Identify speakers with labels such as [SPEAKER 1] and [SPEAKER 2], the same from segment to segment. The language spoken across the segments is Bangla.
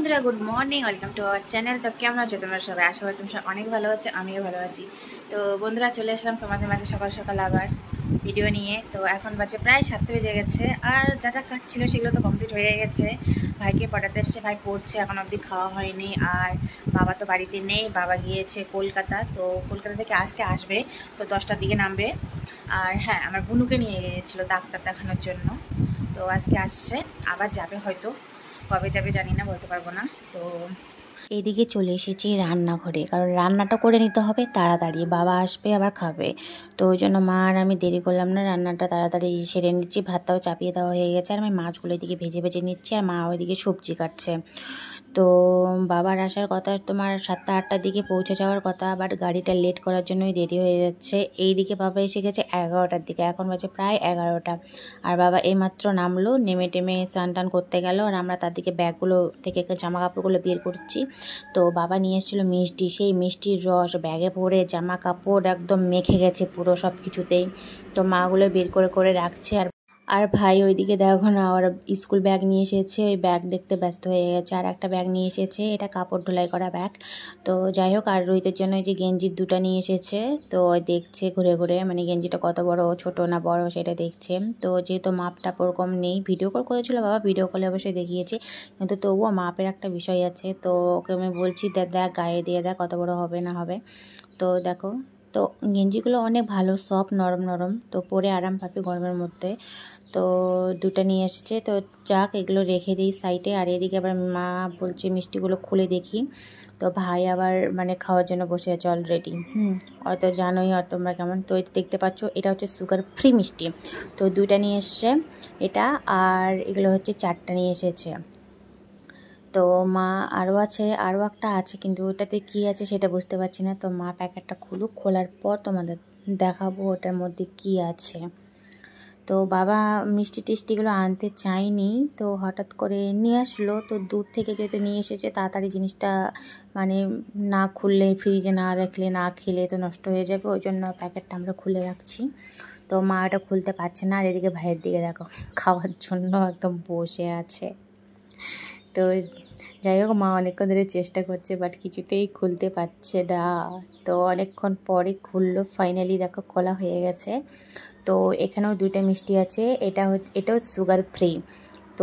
[SPEAKER 1] বন্ধুরা good morning, welcome to our channel. তো কেমন আছো তোমরা সবাই? আশা করি তোমরা অনেক ভালো আছো, আমিও ভালো আছি। তো বন্ধুরা চলে আসলাম তোমাদের মাঝে সকাল সকাল আবার ভিডিও নিয়ে। তো এখন বাজে প্রায় 7 বেজে গেছে, আর যা যা কাজ ছিল সেগুলো তো কমপ্লিট হয়ে গেছে। ভাইকে পড়াতে এসছে, ভাই পড়ছে, এখন অবধি খাওয়া হয়নি। আর বাবা তো বাড়িতে নেই, বাবা গিয়েছে কলকাতা। তো কলকাতা থেকে আজকে আসবে, তো 10টার দিকে নামবে। আর হ্যাঁ, আমার বুনুকে নিয়ে গিয়েছিলো ডাক্তার দেখানোর জন্য, তো আজকে আসছে, আবার যাবে হয়তো, কবে যাবে জানি না, বলতে পারবো না। তো
[SPEAKER 2] এইদিকে চলে এসেছি রান্নাঘরে, কারণ রান্নাটা করে নিতে হবে তাড়াতাড়ি, বাবা আসবে আবার খাবে। তো ওই জন্য মা আর আমি দেরি করলাম না, রান্নাটা তাড়াতাড়ি সেরে নিচ্ছি। ভাতটাও চাপিয়ে দেওয়া হয়ে গেছে, আর আমি মাছগুলো এদিকে ভেজে ভেজে নিচ্ছি, আর মা ওইদিকে সবজি কাটছে। তো বাবার আসার কথা তোমার 7টা 8টার দিকে পৌঁছে যাওয়ার কথা, বাট গাড়িটা লেট করার জন্যই দেরি হয়ে যাচ্ছে। এইদিকে বাবা এসে গেছে 11টার দিকে, এখন বাজে প্রায় 11টা। আর বাবা এইমাত্র নামলো, নেমে টেমে স্নান টান করতে গেল, আর আমরা তার দিকে ব্যাগগুলো থেকে জামা কাপড়গুলো বের করছি। তো বাবা নিয়ে এসেছিলো মিষ্টি, সেই মিষ্টির রস ব্যাগে ভরে জামা কাপড় একদম মেখে গেছে পুরো সব কিছুতেই। তো মাগুলো বের করে করে রাখছে। আর ভাই ওইদিকে দেখো না, ওরা স্কুল ব্যাগ নিয়ে এসেছে, ওই ব্যাগ দেখতে ব্যস্ত হয়ে গেছে। আর একটা ব্যাগ নিয়ে এসেছে, এটা কাপড় ঢোলাই করা ব্যাগ। তো যাই হোক, আর রোহিতের জন্য যে গেঞ্জির দুটো নিয়ে এসেছে, তো দেখছে ঘুরে ঘুরে, মানে গেঞ্জিটা কত বড়, ছোট না বড় সেটা দেখছে। তো যেহেতু মাপটা ওরকম নেই, ভিডিও কল করেছিল বাবা, ভিডিও কলে অবশ্যই দেখিয়েছে, কিন্তু তবুও মাপের একটা বিষয় আছে। তো ওকে আমি বলছি দেখ গায়ে দিয়ে দেখ কত বড় হবে না হবে। তো দেখো, তো গেঞ্জিগুলো অনেক ভালো, সফট, নরম নরম, তো পরে আরাম পাবে গরমের মধ্যে। তো দুটো নিয়ে এসেছে, তো যাক এগুলো রেখে দিই সাইডে। আর এদিকে আবার মা বলছে মিষ্টিগুলো খুলে দেখি। তো ভাই আবার মানে খাওয়ার জন্য বসে আছে অলরেডি। হয়তো জানোই আর তোমরা কেমন। তো এটা দেখতে পাচ্ছ, এটা হচ্ছে সুগার ফ্রি মিষ্টি। তো দুইটা নিয়ে এসছে এটা, আর এগুলো হচ্ছে 4টা নিয়ে এসেছে। তো মা আরও আছে, আরও একটা আছে, কিন্তু ওটাতে কী আছে সেটা বুঝতে পারছি না। তো মা প্যাকেটটা খুলুক, খোলার পর তোমাদের দেখাবো ওটার মধ্যে কী আছে। তো বাবা মিষ্টি টিষ্টিগুলো আনতে চায়নি, তো হঠাৎ করে নিয়ে আসলো। তো দূর থেকে যেহেতু নিয়ে এসেছে, তাড়াতাড়ি জিনিসটা মানে না খুললে, ফ্রিজে না রাখলে, না খেলে তো নষ্ট হয়ে যাবে, ওই জন্য প্যাকেটটা আমরা খুলে রাখছি। তো মা এটা খুলতে পারছে না, আর এদিকে ভাইয়ের দিকে দেখো খাওয়ার জন্য একদম বসে আছে। তো যাই হোক, মা অনেকক্ষণ ধরে চেষ্টা করছে, বাট কিছুতেই খুলতে পারছে না। তো অনেকক্ষণ পরে খুললো, ফাইনালি দেখো খোলা হয়ে গেছে। তো এখানেও দুইটা মিষ্টি আছে, এটাও সুগার ফ্রি। তো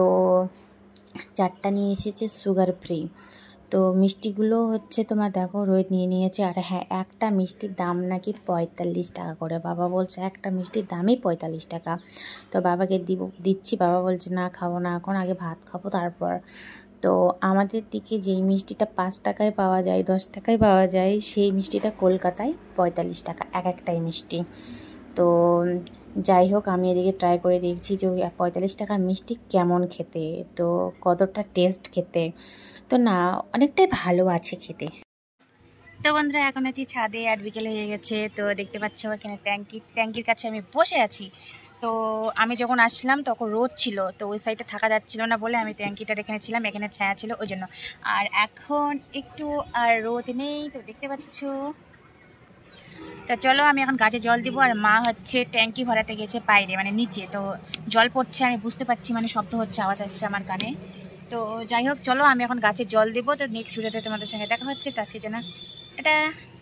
[SPEAKER 2] 4টা নিয়ে এসেছে সুগার ফ্রি। তো মিষ্টিগুলো হচ্ছে তোমার দেখো রোহিত নিয়ে নিয়েছে। আর হ্যাঁ, একটা মিষ্টির দাম নাকি 45 টাকা করে, বাবা বলছে একটা মিষ্টির দামই 45 টাকা। তো বাবাকে দিচ্ছি, বাবা বলছে না খাবো না এখন, আগে ভাত খাবো তারপর। তো আমাদের দিকে যেই মিষ্টিটা 5 টাকায় পাওয়া যায়, 10 টাকায় পাওয়া যায়, সেই মিষ্টিটা কলকাতায় 45 টাকা একটাই মিষ্টি। তো যাই হোক, আমি এদিকে ট্রাই করে দেখছি যে 45 টাকার মিষ্টি কেমন খেতে, তো কতটা টেস্ট খেতে। তো না, অনেকটাই ভালো আছে খেতে।
[SPEAKER 1] তো বন্ধুরা এখন আছি ছাদে, আর বিকেল হয়ে গেছে। তো দেখতে পাচ্ছ এখানে ট্যাঙ্কির কাছে আমি বসে আছি। তো আমি যখন আসছিলাম তখন রোদ ছিল, তো ওই সাইডে থাকা যাচ্ছিল না বলে আমি ট্যাঙ্কিটার এখানে ছিলাম, এখানে ছায়া ছিল ওই জন্য। আর এখন একটু আর রোদ নেই, তো দেখতে পাচ্ছ। তা চলো আমি এখন গাছে জল দিব। আর মা হচ্ছে ট্যাঙ্কি ভরাতে গেছে বাইরে, মানে নিচে। তো জল পড়ছে, আমি বুঝতে পারছি, মানে শব্দ হচ্ছে, আওয়াজ আসছে আমার কানে। তো যাই হোক, চলো আমি এখন গাছে জল দেবো। তো নেক্সট ভিডিওতে তোমাদের সঙ্গে দেখা হচ্ছে। তো আজকে জানা, এটা